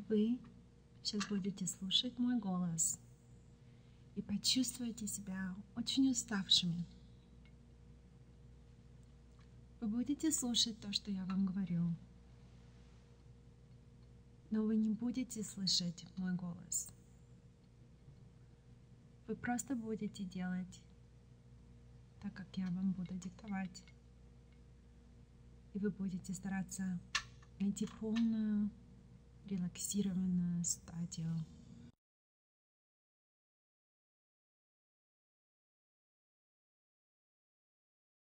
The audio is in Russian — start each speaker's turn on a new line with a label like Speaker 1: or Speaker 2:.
Speaker 1: вы сейчас будете слушать мой голос и почувствуете себя очень уставшими. Вы будете слушать то, что я вам говорю, но вы не будете слышать мой голос. Вы просто будете делать так, как я вам буду диктовать. И вы будете стараться найти полную релаксированную стадию